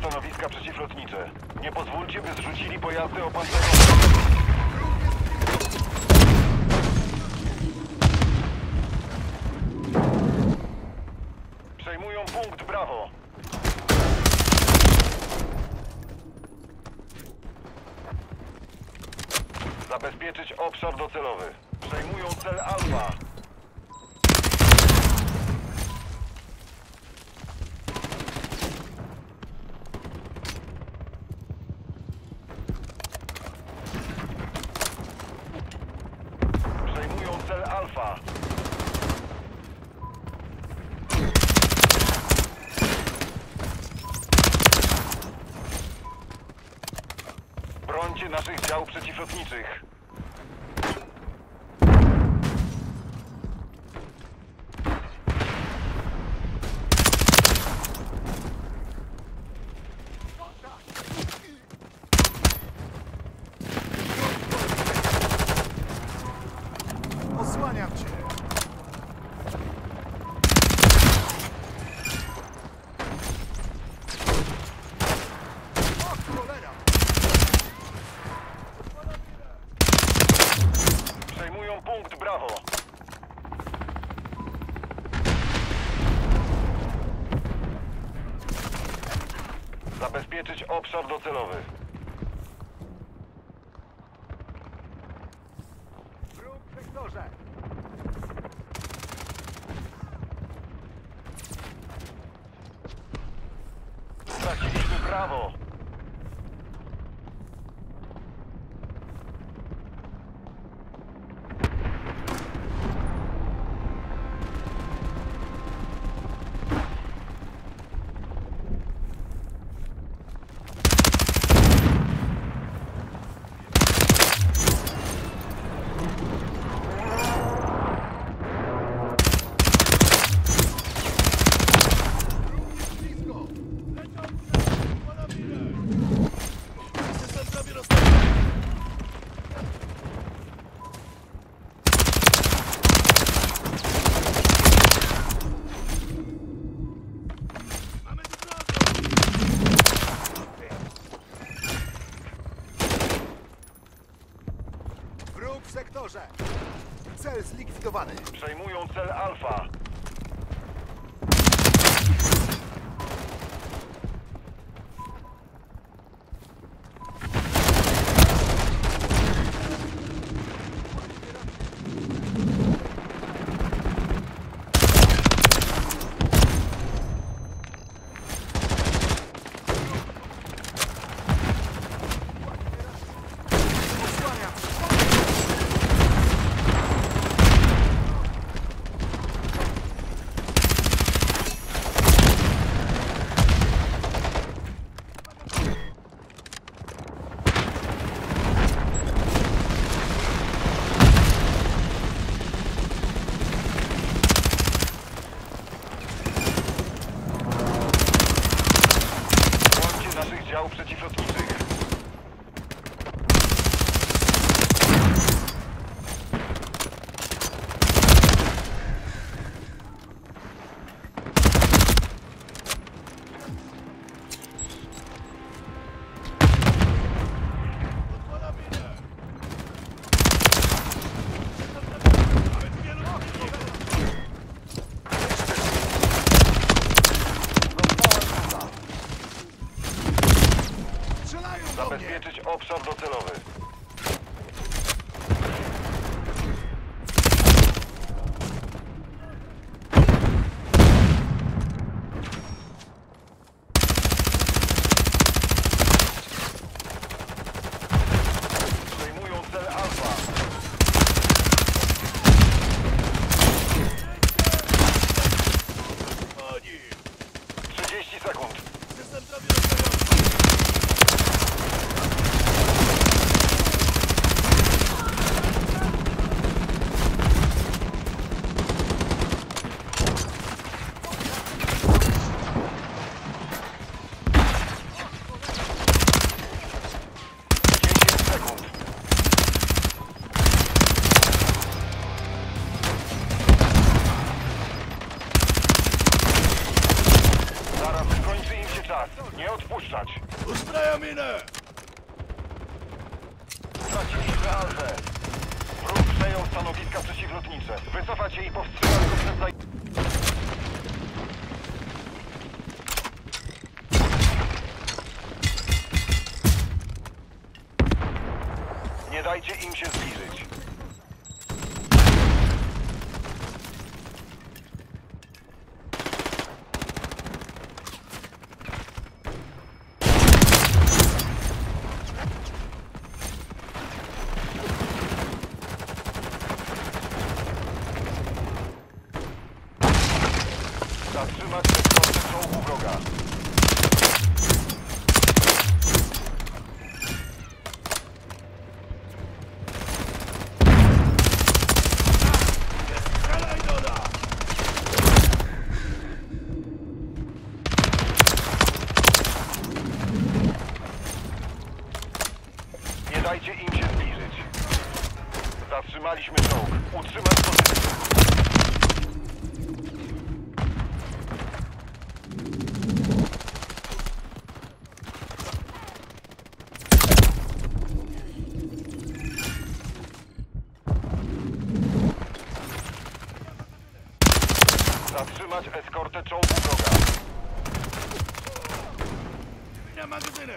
stanowiska przeciwlotnicze. Nie pozwólcie, by zrzucili pojazdy opancerzone. Przejmują punkt Brawo. Zabezpieczyć obszar docelowy. Przejmują cel Alfa. Przejmują cel Alfa. Brońcie naszych dział przeciwlotniczych. Osłaniam cię. O cholera! Przejmują punkt Brawo. Zabezpieczyć obszar docelowy. Wróg w sektorze. Straciliśmy Brawo. Wróg w sektorze. Cel zlikwidowany. Przejmują cel Alfa. Osłaniam cię. Brońcie naszych dział przeciwlotniczych. Strzelają do mnie. Zabezpieczyć obszar docelowy. Przejmują cel Alfa. Oni! 30 sekund. System prawie rozstawiony! Nie odpuszczać! Uzbrajam minę! Straciliśmy Alfę. Wróg przejął stanowiska przeciwlotnicze. Wycofać się i powstrzymać go przed Nie dajcie im się zbliżyć. Zatrzymać eskortę czołgu wroga. Strzelaj, Doda! Nie dajcie im się zbliżyć. Zatrzymaliśmy czołg. Utrzymać pozycję. Zatrzymać eskortę czołgu wroga. Na magazynę!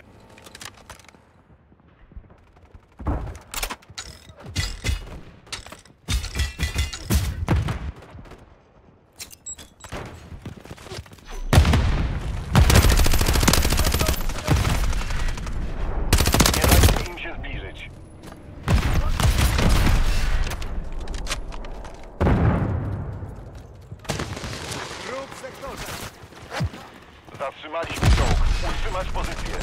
Nie dajcie im się zbliżyć. Wróg w sektorze. Zatrzymaliśmy czołg. Utrzymać pozycję.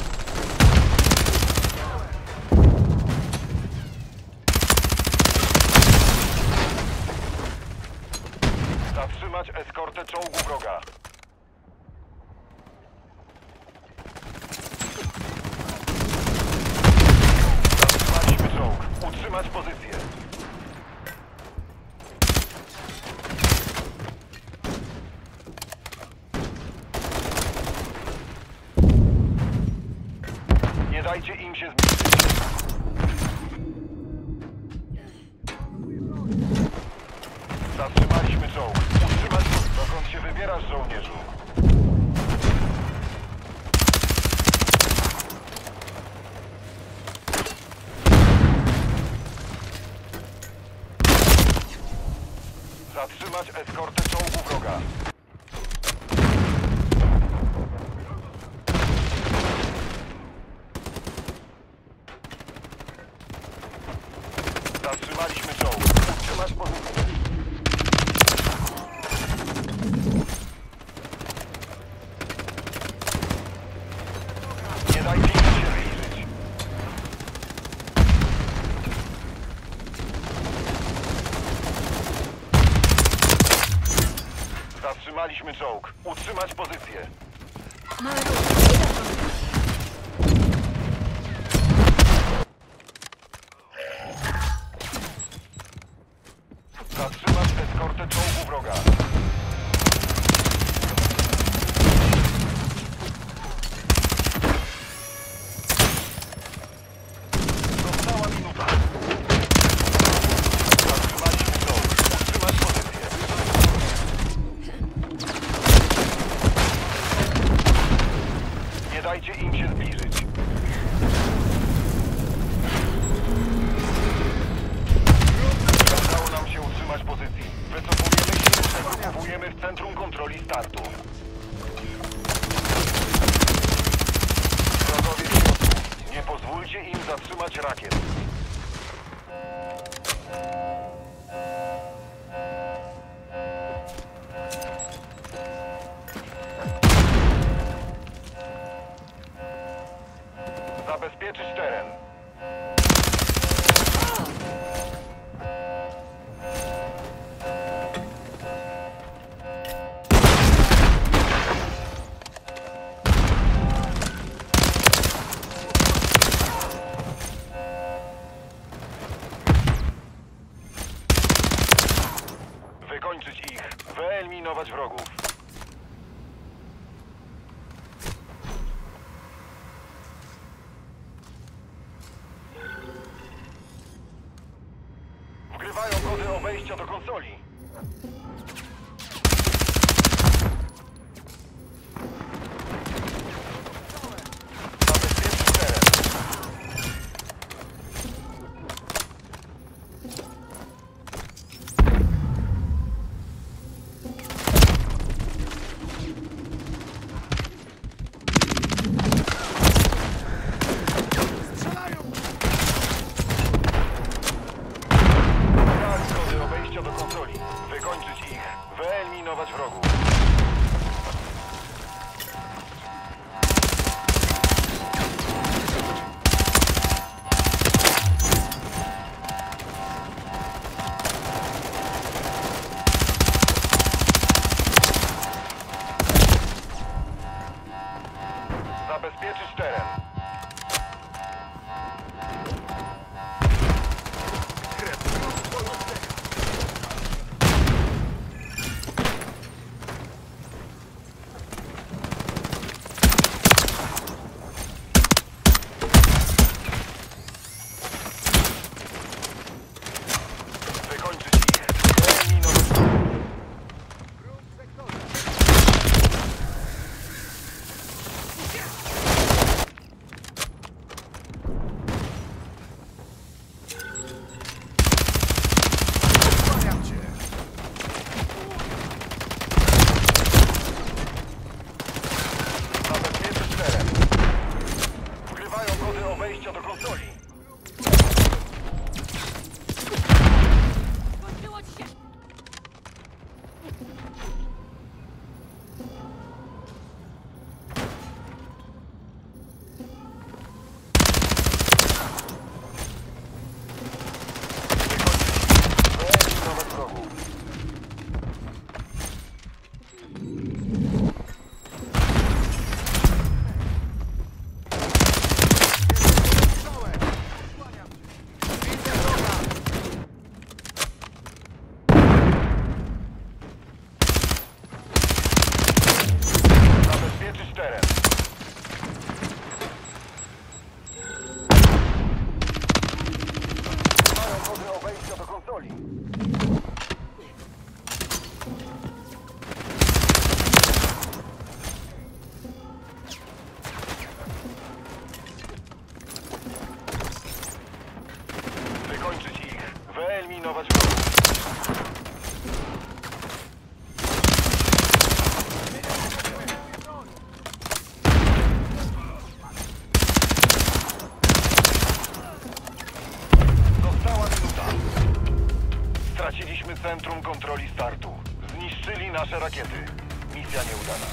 Zatrzymać eskortę czołgu wroga. Zatrzymaliśmy czołg. Utrzymać pozycję. Nie dajcie im się zbliżyć. Zatrzymaliśmy czołg. Utrzymać pozycję. Dokąd się wybierasz, żołnierzu? Zatrzymać eskortę czołgu wroga. Zatrzymaliśmy czołg. Utrzymać pozycję. Nie dajcie im się zbliżyć. Zatrzymaliśmy czołg. Utrzymać pozycję. Zatrzymać eskortę czołgu wroga. Została minuta. Zatrzymaliśmy czołg. Utrzymać pozycję. Nie dajcie im się zbliżyć. Udało nam się utrzymać pozycji. Wycofujemy się i przegruppujemy w centrum kontroli startu. Wrogowie w środku. Nie pozwólcie im zatrzymać rakiet. Zabezpieczyć teren. Wykończyć ich. Wyeliminować wrogów. wejścia do konsoli. Zabezpiecz teren. Strzelają! Brak zgody o wejścia do konsoli. Wykończyć ich. Wyeliminować wrogów. Zabezpieczyć teren. Wykończyć ich. Wyeliminować wrogów. Wróg w sektorze! Osłaniam cię! Zabezpieczyć teren. Wgrywają kody o wejścia do konsoli. Skończyło ci się! Wyeliminować wrogów. Strzałem! Osłaniam cię! Widzę wroga! Zabezpieczyć teren. Mają kody o wejścia do konsoli. Wykończyć ich. Wyeliminować wrogów. Została minuta. Straciliśmy centrum kontroli startu. Zniszczyli nasze rakiety. Misja nieudana.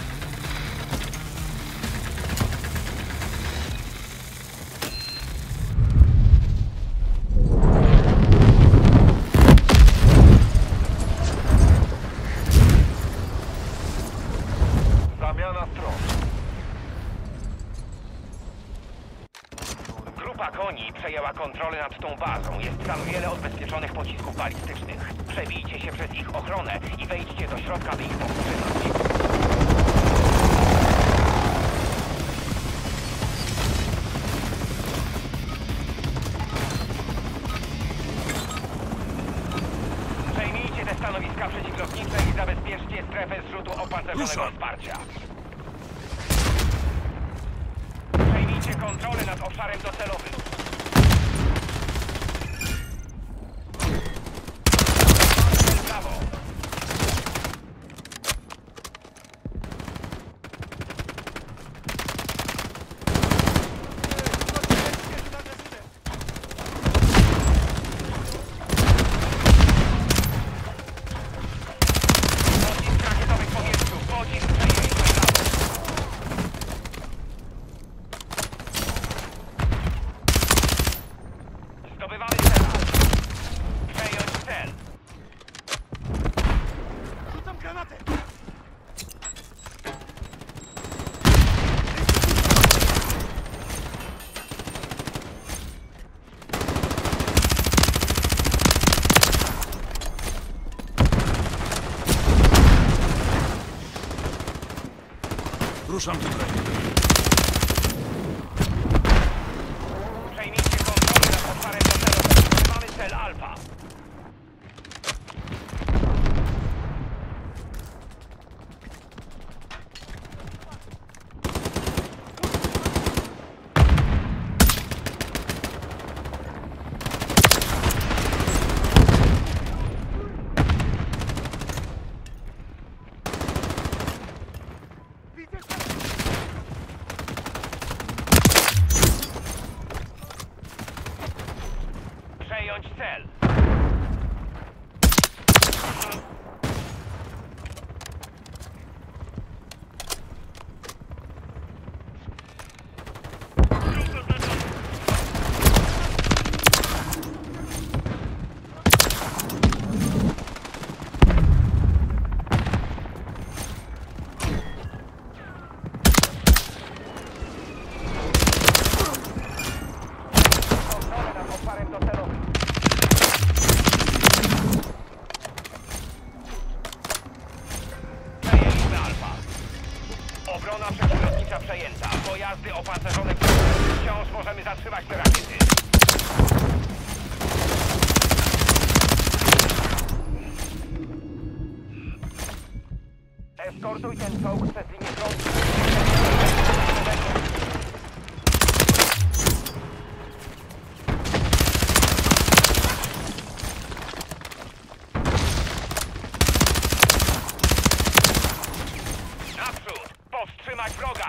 Zamiana stron. Grupa koni przejęła kontrolę nad tą bazą. Jest tam wiele odbezpieczonych pocisków balistycznych. Przebijcie się przez ich ochronę i wejdźcie do środka, by ich powstrzymać. Przejmijcie te stanowiska przeciwlotnicze i zabezpieczcie strefę zrzutu opancerzonego wsparcia. Przejmijcie kontrolę nad obszarem docelowym. Brawo! Pocisk rakietowy w powietrzu. Pocisk przejęliśmy brawo. Zdobywamy cel. Przejąć cel. Rzucam granatę! Ruszam tutaj. Przejmijcie kontrolę nad obszarem docelowym. Zdobywamy cel Alfa. Przejąć cel. Kontrolę nad obszarem docelowym. Przejęliśmy Alfa. Obrona przeciwlotnicza przejęta. Pojazdy opancerzone wciąż możemy zatrzymać te rakiety. Eskortuj ten czołg przez linię frontu. Naprzód! Powstrzymać wroga!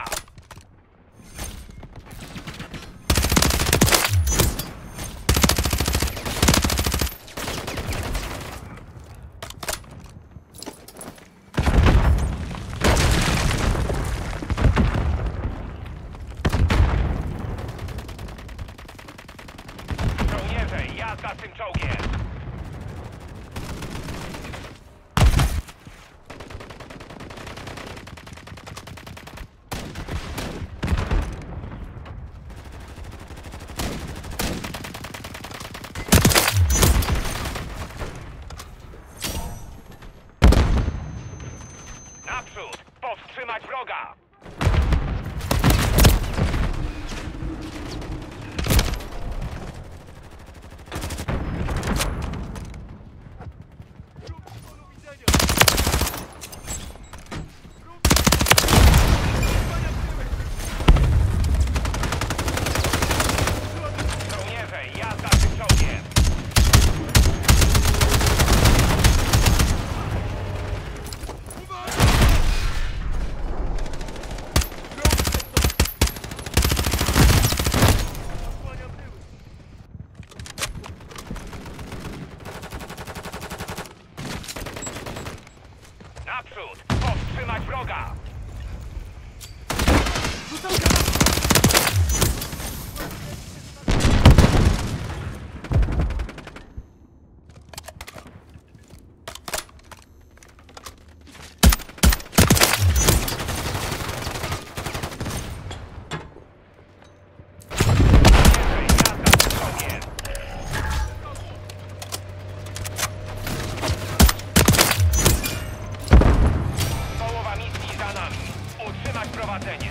Żołnierze, jazda z tym czołgiem! Naprzód! Powstrzymać wroga! Żołnierze, jazda z tym czołgiem! Naprzód! Powstrzymać wroga! Żołnierze, jazda z tym czołgiem! Połowa misji za nami. Utrzymać prowadzenie.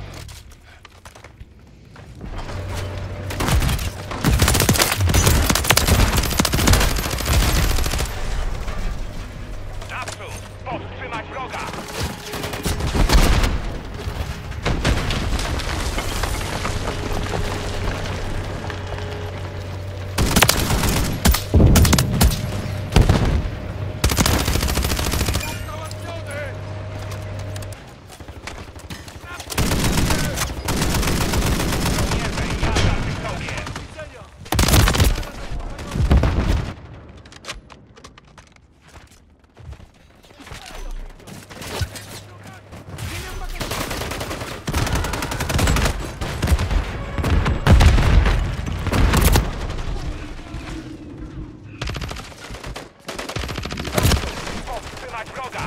Naprzód! Powstrzymać wroga! Żołnierze, jazda z tym czołgiem! Powstrzymać wroga!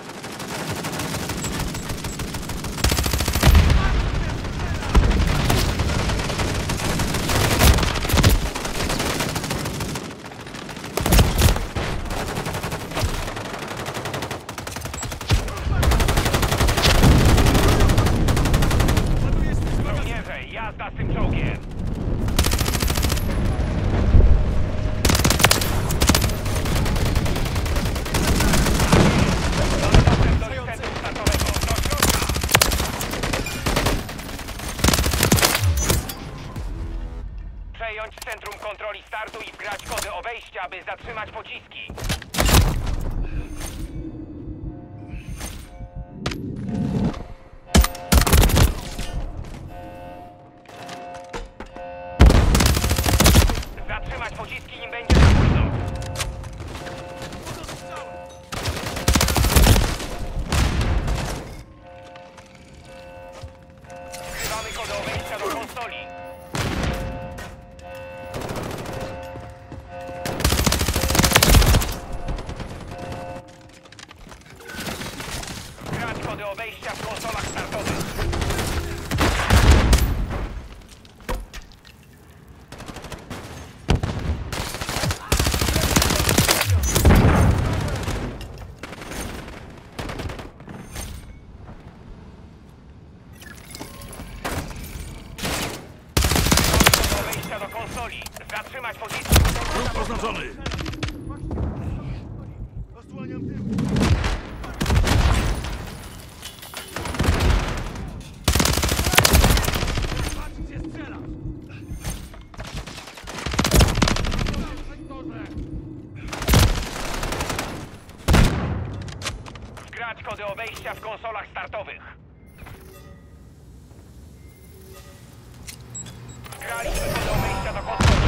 Żołnierze, jazda z tym czołgiem! Mamy dostęp do centrum startowego. Do środka! Przejąć centrum kontroli startu i wgrać kody o wejście, aby zatrzymać pociski. Zatrzymać pociski, nim konsoli. Grać kody o wejścia w konsolach startowych. Do wejścia do konsoli. Zatrzymać pozycję. Wróg oznaczony! Osłaniam tył. Patrz, gdzie strzelasz! W sektorze! Grać kody o wejścia w konsolach startowych. Graliśmy kody o wejścia do konsoli.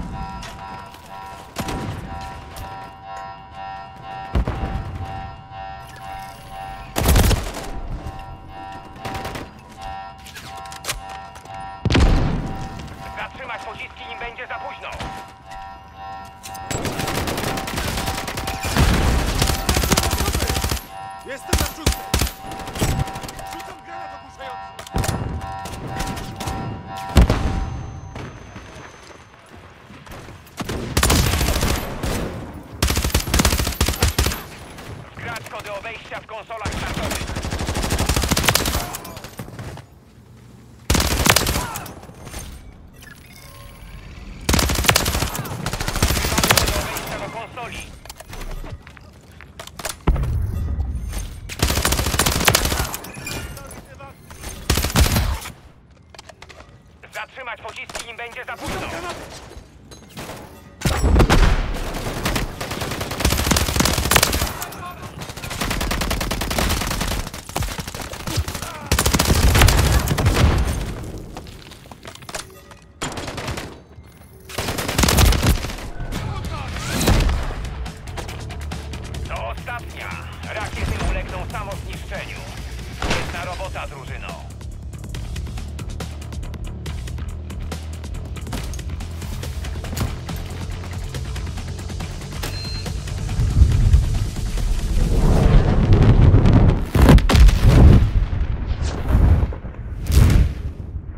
Zatrzymać pociski, nim będzie za późno. Jestem na szóstej! Rzucam granat ogłuszający! Grać kody o wejścia w konsolach startowych. Kody o wejścia do konsoli. Zatrzymać pociski, nim będzie za późno. To ostatnia. Rakiety ulegną samozniszczeniu. Świetna robota, drużyno.